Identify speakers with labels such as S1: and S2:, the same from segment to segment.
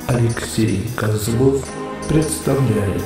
S1: Алексей Козлов представляет.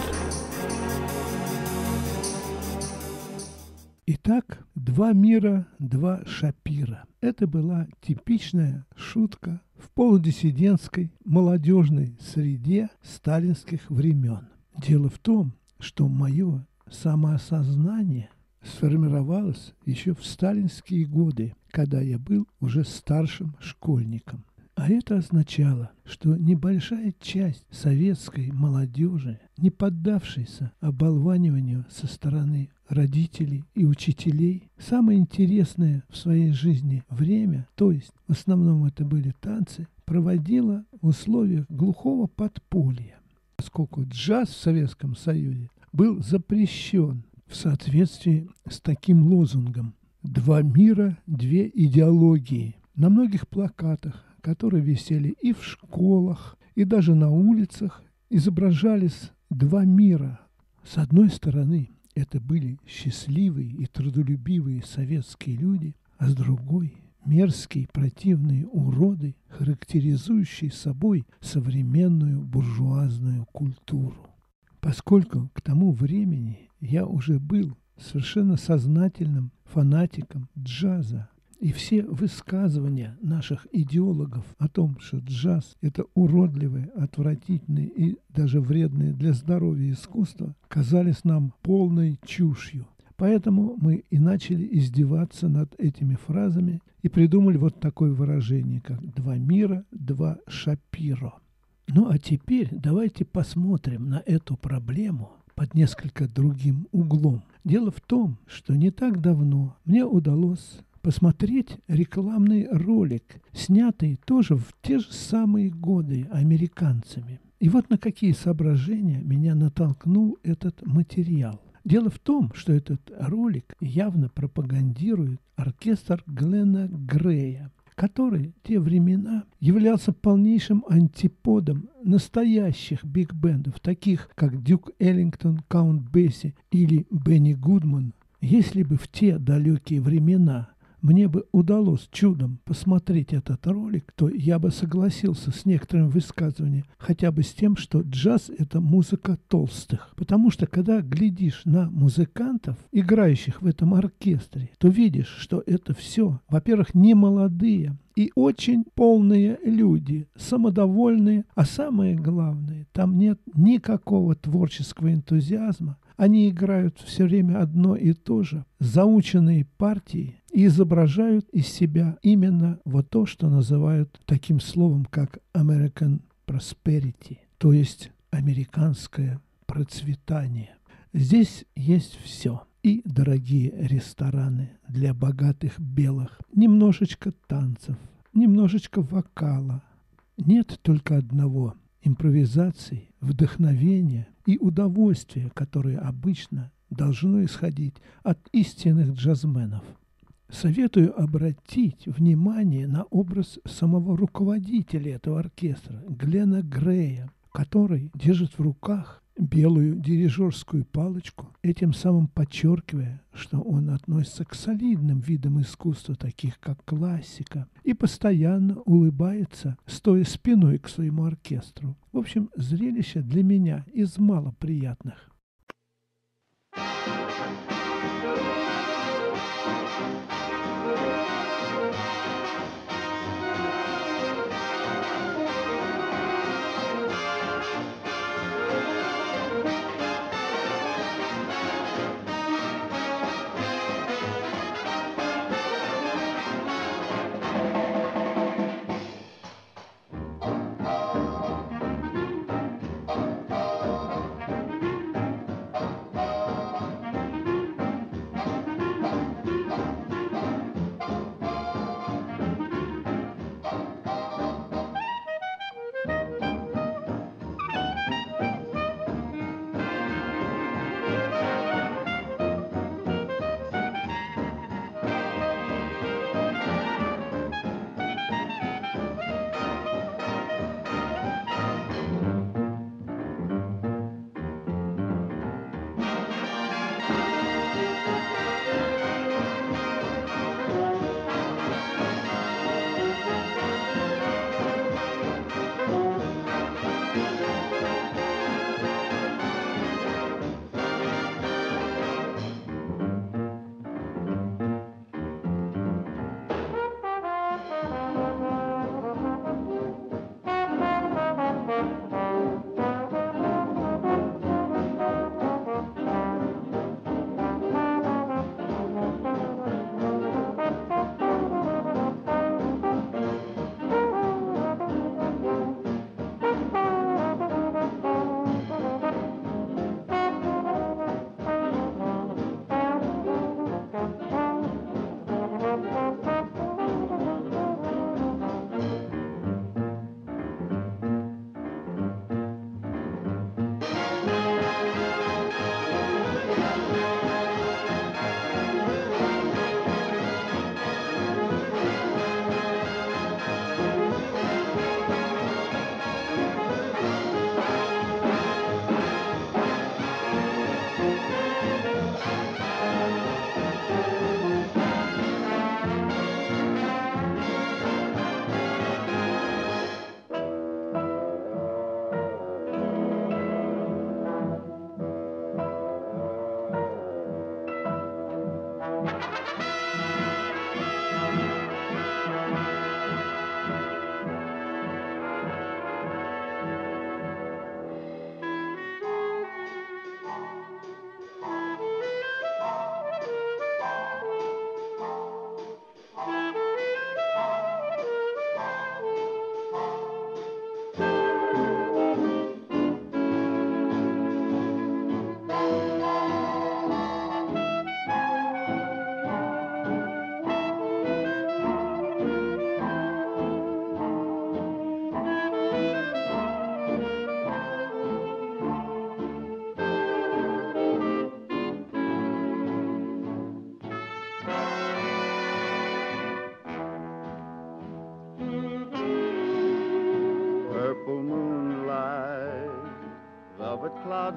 S2: Итак, два мира, два Шапира. Это была типичная шутка в полудиссидентской молодежной среде сталинских времен. Дело в том, что мое самоосознание сформировалось еще в сталинские годы, когда я был уже старшим школьником. А это означало, что небольшая часть советской молодежи, не поддавшейся оболваниванию со стороны родителей и учителей, самое интересное в своей жизни время, то есть в основном это были танцы, проводила в условиях глухого подполья, поскольку джаз в Советском Союзе был запрещен в соответствии с таким лозунгом «Два мира, две идеологии». На многих плакатах, которые висели и в школах, и даже на улицах, изображались два мира. С одной стороны, это были счастливые и трудолюбивые советские люди, а с другой – мерзкие, противные уроды, характеризующие собой современную буржуазную культуру. Поскольку к тому времени я уже был совершенно сознательным фанатиком джаза, и все высказывания наших идеологов о том, что джаз – это уродливое, отвратительное и даже вредное для здоровья искусство, казались нам полной чушью. Поэтому мы и начали издеваться над этими фразами и придумали вот такое выражение, как «два мира, два Шапиро». Ну а теперь давайте посмотрим на эту проблему под несколько другим углом. Дело в том, что не так давно мне удалось посмотреть рекламный ролик, снятый тоже в те же самые годы американцами. И вот на какие соображения меня натолкнул этот материал. Дело в том, что этот ролик явно пропагандирует оркестр Глена Грея, который в те времена являлся полнейшим антиподом настоящих биг-бендов, таких как Дюк Эллингтон, Каунт Бесси или Бенни Гудман. Если бы в те далекие времена мне бы удалось чудом посмотреть этот ролик, то я бы согласился с некоторым высказыванием, хотя бы с тем, что джаз – это музыка толстых. Потому что, когда глядишь на музыкантов, играющих в этом оркестре, то видишь, что это все, во-первых, не молодые и очень полные люди, самодовольные, а самое главное, там нет никакого творческого энтузиазма. Они играют все время одно и то же, заученные партии, и изображают из себя именно вот то, что называют таким словом, как American Prosperity, то есть американское процветание. Здесь есть все. И дорогие рестораны для богатых белых, немножечко танцев, немножечко вокала. Нет только одного – импровизации, вдохновения и удовольствия, которое обычно должно исходить от истинных джазменов. Советую обратить внимание на образ самого руководителя этого оркестра, Глена Грея, который держит в руках белую дирижерскую палочку, этим самым подчеркивая, что он относится к солидным видам искусства, таких как классика, и постоянно улыбается, стоя спиной к своему оркестру. В общем, зрелище для меня из малоприятных.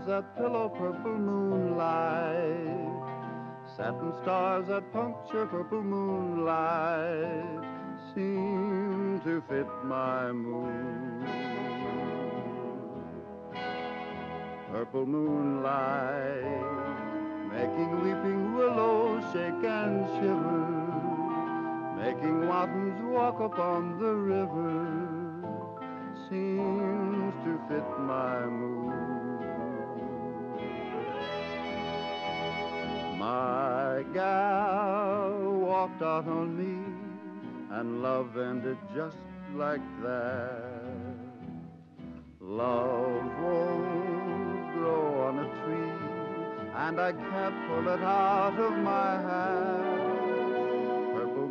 S3: flowers that pillow purple moonlight, satin stars that puncture purple moonlight, seem to fit my mood. Purple moonlight, making weeping willows shake and shiver, making waters walk upon the river, seems to fit my mood. My gal walked out on me, and love ended just like that. Love won't grow on a tree, and I can't pull it out of my hat. Purple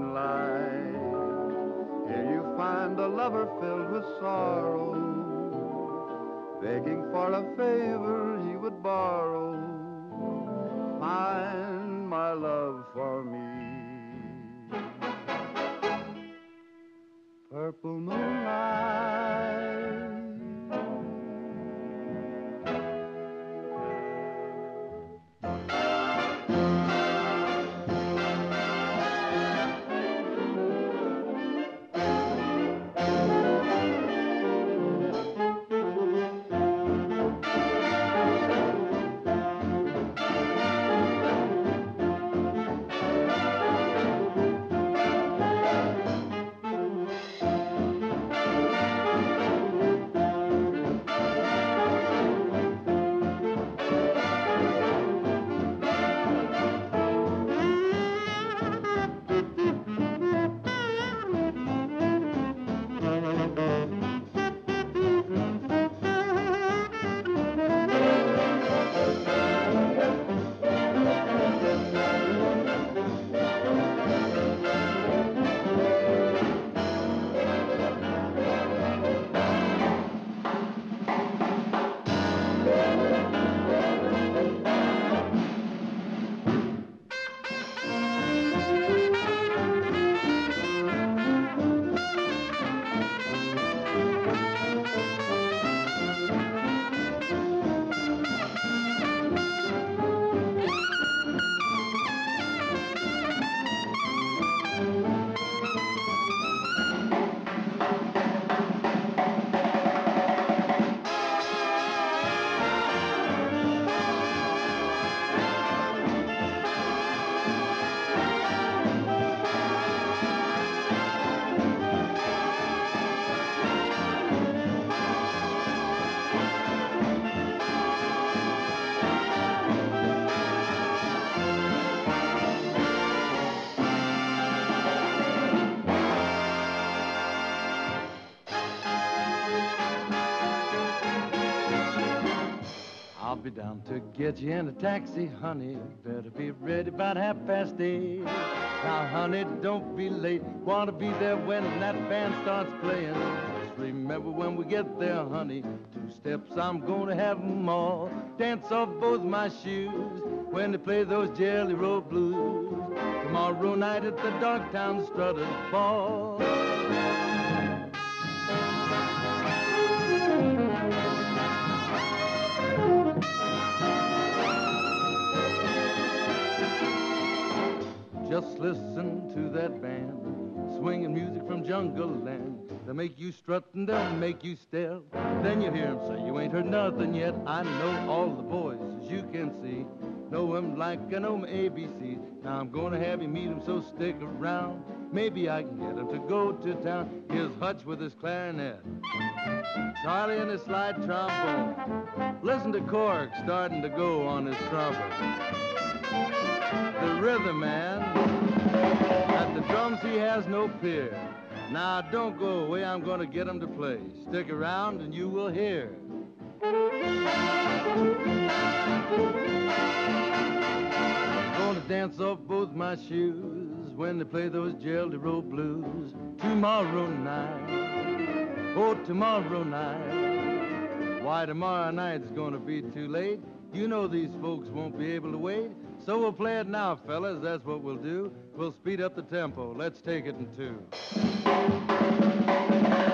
S3: moonlight, here you find a lover filled with sorrow, begging for a favor he would borrow. Find my love for me. Purple moonlight.
S4: I'll be down to get you in a taxi, honey. Better be ready about 8:30. Now, honey, don't be late. Want to be there when that band starts playing. Just remember when we get there, honey, 2 steps, I'm gonna have 'em all. Dance off both my shoes when they play those Jelly Roll blues. Tomorrow night at the Darktown Strutters Ball. Just listen to that band, swinging music from jungle land. They'll make you strut and they'll make you stare. Then you hear them say, you ain't heard nothing yet. I know all the boys, as you can see. Know them like I know my ABCs. Now I'm gonna have you meet them, so stick around. Maybe I can get him to go to town. Here's Hutch with his clarinet, Charlie and his slide trombone. Listen to Cork starting to go on his trumpet. The rhythm man, at the drums he has no peer. Now don't go away, I'm gonna get him to play. Stick around and you will hear. I'm gonna dance off both my shoes when they play those Jelly Roll blues. Tomorrow night, oh tomorrow night. Why tomorrow night's gonna be too late. You know these folks won't be able to wait. So we'll play it now, fellas, that's what we'll do. We'll speed up the tempo. Let's take it in 2.